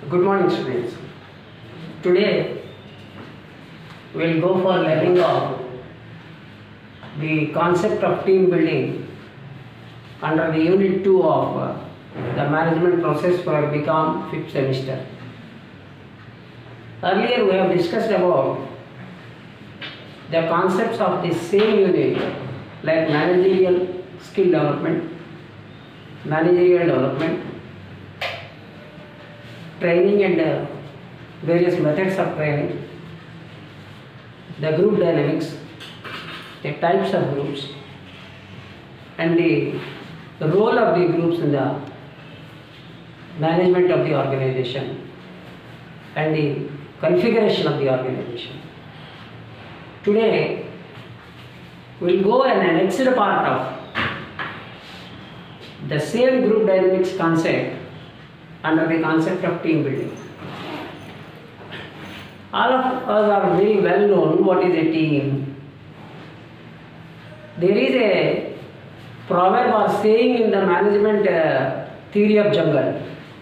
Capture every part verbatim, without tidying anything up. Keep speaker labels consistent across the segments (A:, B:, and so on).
A: Good morning, students. Today we will go for learning of the concept of team building under the unit two of uh, the management process for B Com fifth semester. Earlier we have discussed about the concepts of the same unit like managerial skill development, managerial development, training and uh, various methods of training, the group dynamics, the types of groups, and the, the role of the groups in the management of the organization and the configuration of the organization. Today we will go in an next part of the same group dynamics concept under the concept of team building. All of us are very well known what is a team. There is a proverb or saying in the management uh, theory of jungle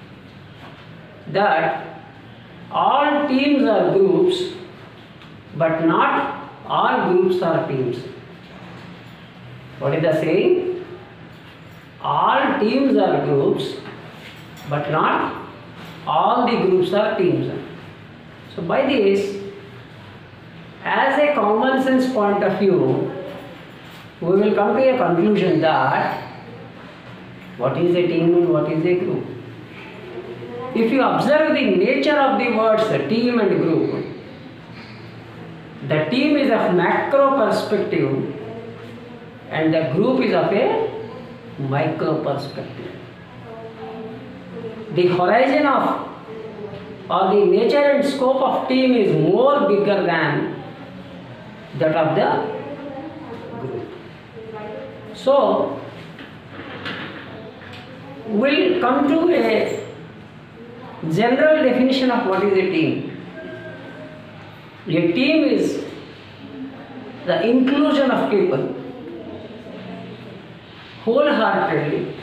A: that all teams are groups, but not all groups are teams. What is the saying? All teams are groups, but not all the groups are teams. So by this, as a common sense point of view, we will come to a conclusion that what is a team and what is a group. If you observe the nature of the words team and group, the team is of macro perspective and the group is of a micro perspective. The horizon of or the nature and scope of team is more bigger than that of the group. So, we'll come to a general definition of what is a team. A team is the inclusion of people wholeheartedly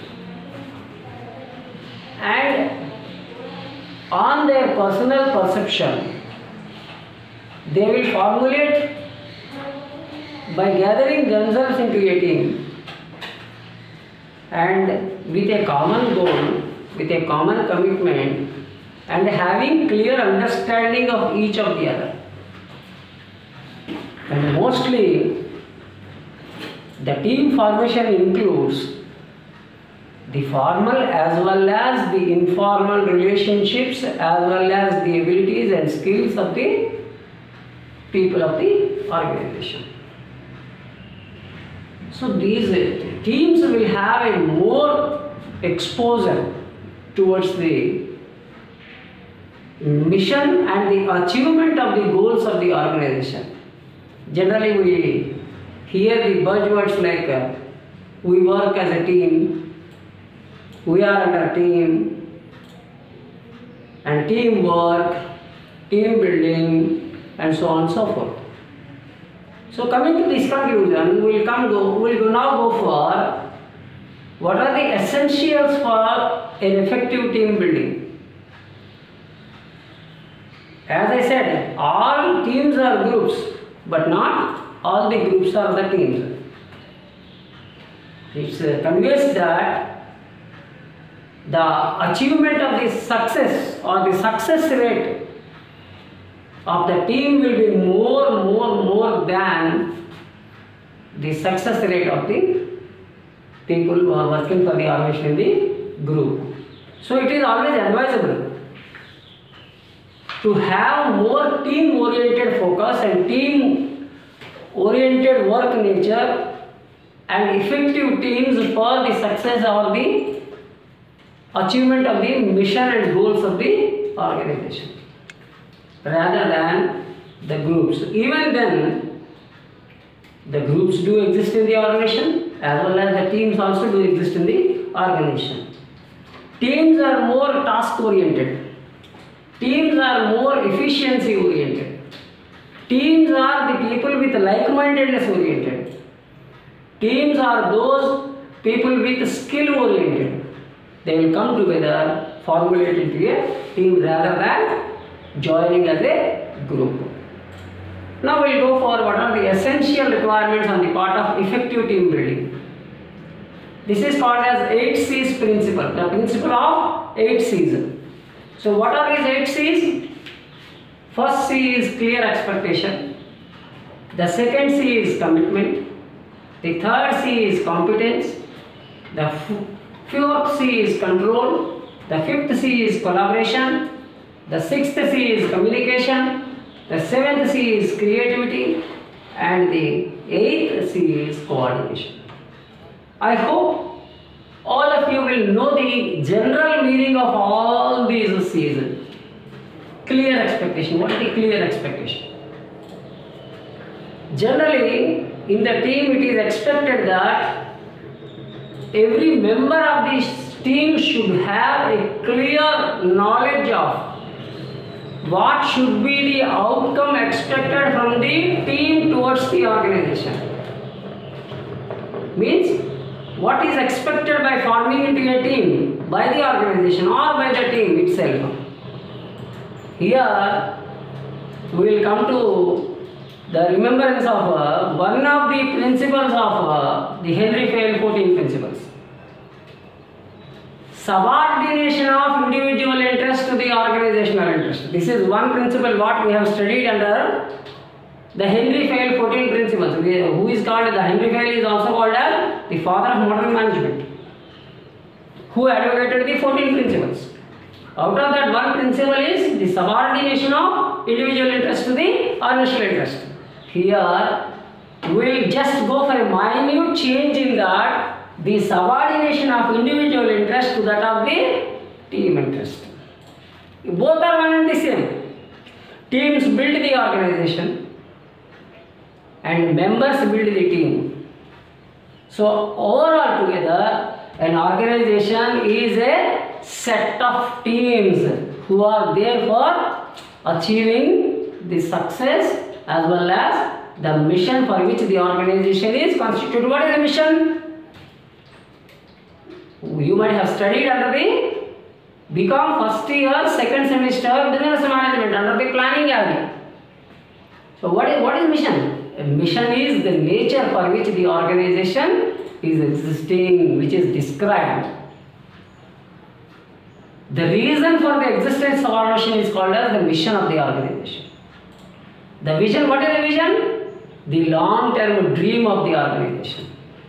A: and on their personal perception, they will formulate by gathering themselves into a team and with a common goal, with a common commitment and having clear understanding of each of the other. And mostly the team formation includes the formal as well as the informal relationships as well as the abilities and skills of the people of the organization. So these teams will have a more exposure towards the mission and the achievement of the goals of the organization. Generally we hear the buzzwords like uh, we work as a team, we are under team, and teamwork, team building, and so on and so forth. So coming to this conclusion, we will come go, we will now go for what are the essentials for an effective team building. As I said, all teams are groups, but not all the groups are the teams. It uh, conveys that the achievement of the success or the success rate of the team will be more, more, more than the success rate of the people who are working for the organization in the group. So it is always advisable to have more team-oriented focus and team-oriented work nature and effective teams for the success or the achievement of the mission and goals of the organization rather than the groups. Even then, the groups do exist in the organization as well as the teams also do exist in the organization. Teams are more task oriented. Teams are more efficiency oriented. Teams are the people with like-mindedness oriented. Teams are those people with skill oriented. They will come together formulate into a team rather than joining as a group. Now we'll go for what are the essential requirements on the part of effective team building. This is called as eight C's principle, the principle of eight C's. So what are these eight C's? First C is clear expectation. The second C is commitment. The third C is competence. The fourth C is control. The fifth C is collaboration. The sixth C is communication. The seventh C is creativity. And the eighth C is coordination. I hope all of you will know the general meaning of all these C's. Clear expectation. What is the clear expectation? Generally, in the team it is expected that every member of this team should have a clear knowledge of what should be the outcome expected from the team towards the organization. Means, what is expected by forming into a team by the organization or by the team itself. Here, we will come to the remembrance of uh, one of the principles of uh, the Henry Fayol fourteen principles. Subordination of individual interest to the organizational interest. This is one principle what we have studied under the Henry Fayol fourteen principles. Who is called the Henry Fayol is also called as the father of modern management, who advocated the fourteen principles. Out of that, one principle is the subordination of individual interest to the organizational interest. Here, we will just go for a minute change in that the subordination of individual interest to that of the team interest. Both are one and the same. Teams build the organization and members build the team. So overall together, an organization is a set of teams who are there for achieving the success as well as the mission for which the organization is constituted. What is the mission? You might have studied under the B Com first year, second semester business management under the planning area. So what is what is mission? A mission is the nature for which the organization is existing, which is described. The reason for the existence of organization is called as the mission of the organization. The vision, what is the vision? The long-term dream of the organization.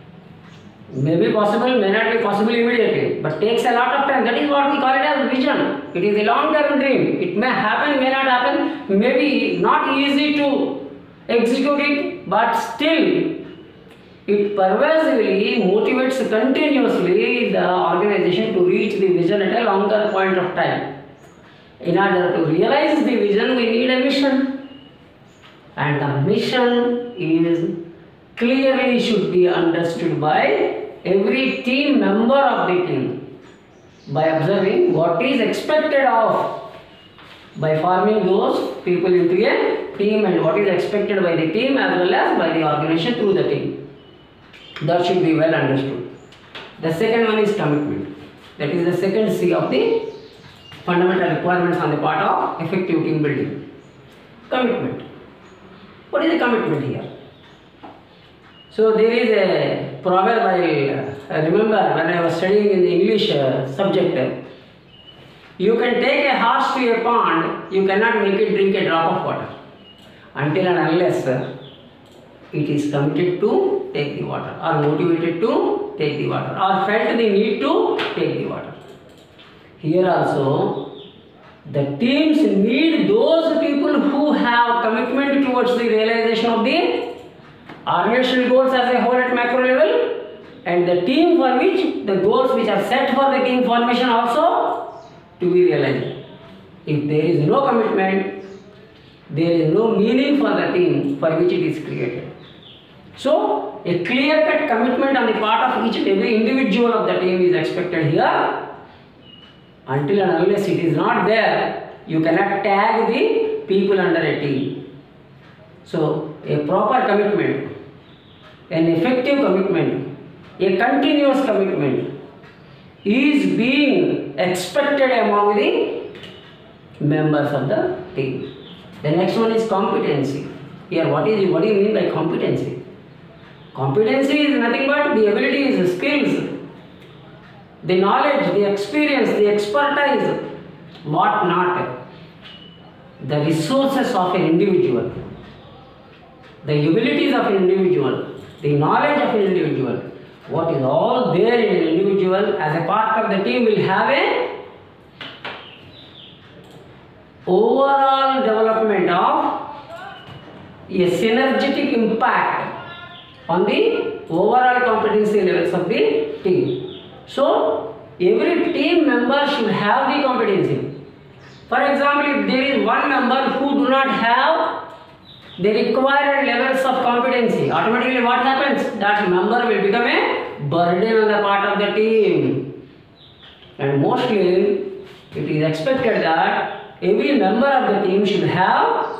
A: May be possible, may not be possible immediately, but takes a lot of time. That is what we call it as vision. It is a long-term dream. It may happen, may not happen, may be not easy to execute it, but still it pervasively motivates continuously the organization to reach the vision at a longer point of time. In order to realize the vision, we need a mission. And the mission is clearly should be understood by every team member of the team by observing what is expected of by forming those people into a team and what is expected by the team as well as by the organization through the team. That should be well understood. The second one is commitment. That is the second C of the fundamental requirements on the part of effective team building. Commitment. What is the commitment here? So there is a proverb I remember when I was studying in the English uh, subject. You can take a horse to a pond, you cannot make it drink a drop of water until and unless uh, it is committed to take the water or motivated to take the water or felt the need to take the water. Here also, the teams need those people who have commitment towards the realization of the organizational goals as a whole at macro level, and the team for which the goals which are set for the team formation also to be realized. If there is no commitment, there is no meaning for the team for which it is created. So, a clear-cut commitment on the part of each and every individual of the team is expected here. Until and unless it is not there, you cannot tag the people under a team. So, a proper commitment, an effective commitment, a continuous commitment is being expected among the members of the team. The next one is competency. Here, what is what do you mean by competency? Competency is nothing but the abilities, the skills, the knowledge, the experience, the expertise, what not, the resources of an individual, the abilities of an individual, the knowledge of an individual, what is all there in an individual as a part of the team will have a overall development of a synergetic impact on the overall competency levels of the team. So, every team member should have the competency. For example, if there is one member who do not have the required levels of competency, automatically what happens? That member will become a burden on the part of the team. And mostly, it is expected that every member of the team should have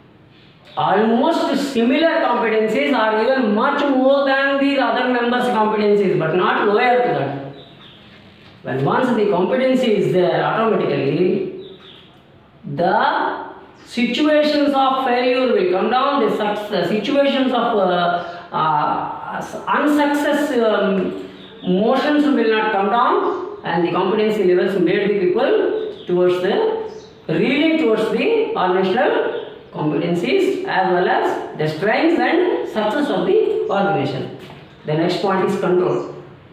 A: almost similar competencies or even much more than the other members' competencies, but not lower to that. When once the competency is there, automatically the situations of failure will come down, the, the situations of uh, uh, unsuccess um, motions will not come down, and the competency levels made the people towards the reading towards the organizational competencies as well as the strengths and success of the organization. The next point is control.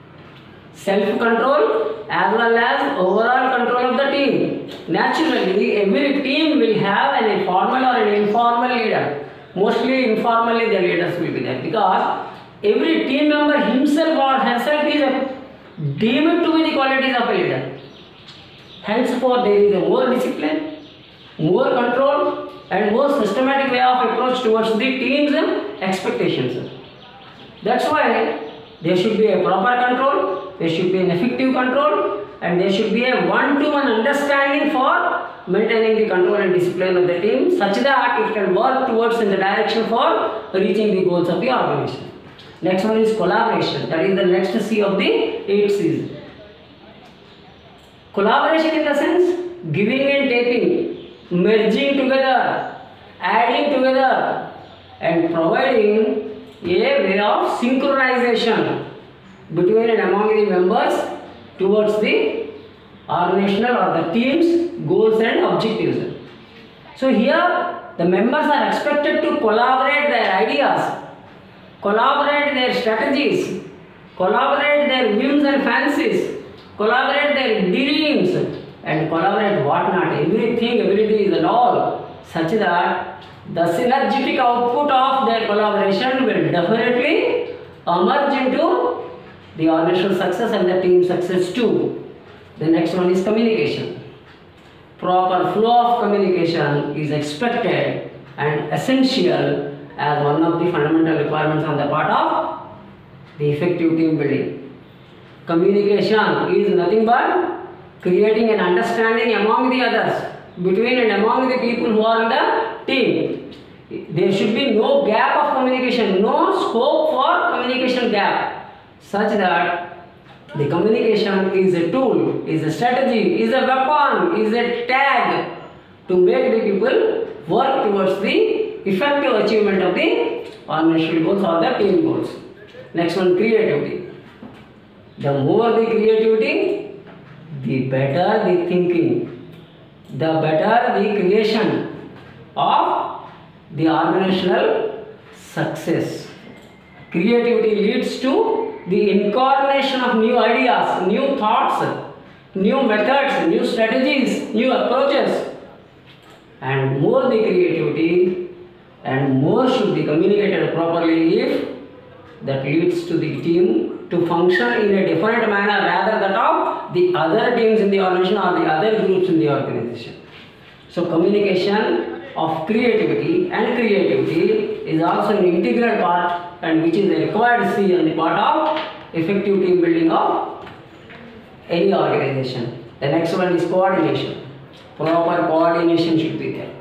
A: Self-control as well as overall control of the team. Naturally, every team will have an formal or an informal leader. Mostly informally the leaders will be there, because every team member himself or herself is a, deemed to be the qualities of a leader. Henceforth, there is a more discipline, more control, and more systematic way of approach towards the team's expectations. That's why there should be a proper control, there should be an effective control, and there should be a one-to-one understanding for maintaining the control and discipline of the team, such that it can work towards in the direction for reaching the goals of the organization. Next one is collaboration. That is the next C of the eight C's. Collaboration in the sense giving and taking, merging together, adding together, and providing a way of synchronization between and among the members towards the organizational or the team's goals and objectives. So here the members are expected to collaborate their ideas, collaborate their strategies, collaborate their whims and fancies, collaborate their dreams, and collaborate whatnot, everything, abilities and all, such that the synergetic output of their collaboration will definitely emerge into the organizational success and the team success too. The next one is communication. Proper flow of communication is expected and essential as one of the fundamental requirements on the part of the effective team building. Communication is nothing but creating an understanding among the others, between and among the people who are in the team. There should be no gap of communication, no scope for communication gap, such that the communication is a tool, is a strategy, is a weapon, is a tag to make the people work towards the effective achievement of the organizational goals or the team goals. Next one, creativity. The more the creativity, the better the thinking, the better the creation of the organizational success. Creativity leads to the incarnation of new ideas, new thoughts, new methods, new strategies, new approaches. And more the creativity and more should be communicated properly if that leads to the team to function in a different manner rather than of the other teams in the organization or the other groups in the organization. So communication of creativity and creativity is also an integral part, and which is a required C on the part of effective team building of any organization. The next one is coordination. Proper coordination should be there.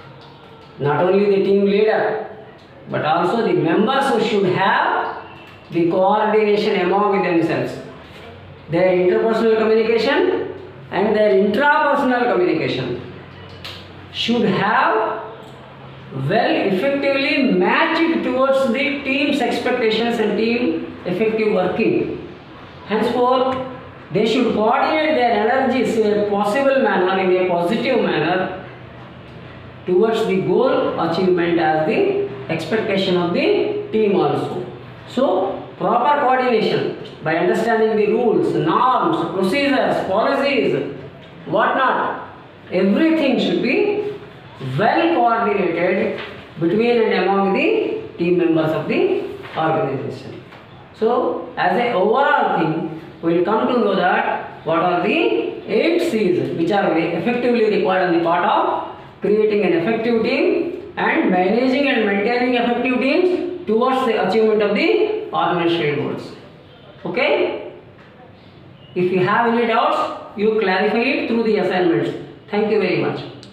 A: Not only the team leader, but also the members who should have the coordination among themselves. Their interpersonal communication and their intrapersonal communication should have well effectively matched towards the team's expectations and team effective working. Henceforth, they should coordinate their energies in a possible manner, in a positive manner, towards the goal achievement as the expectation of the team also. So, proper coordination by understanding the rules, norms, procedures, policies, whatnot, everything should be well coordinated between and among the team members of the organization. So, as an overall thing, we will come to know that what are the eight C's which are effectively required on the part of creating an effective team and managing and maintaining effective teams towards the achievement of the organizational goals. Okay? If you have any doubts, you clarify it through the assignments. Thank you very much.